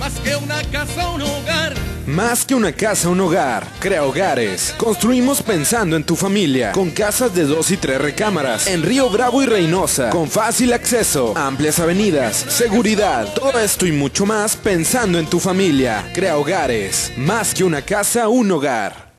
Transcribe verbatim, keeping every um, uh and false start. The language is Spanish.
Más que una casa, un hogar. Más que una casa, un hogar. Crea Hogares. Construimos pensando en tu familia. Con casas de dos y tres recámaras. En Río Bravo y Reynosa. Con fácil acceso. Amplias avenidas. Seguridad. Todo esto y mucho más pensando en tu familia. Crea Hogares. Más que una casa, un hogar.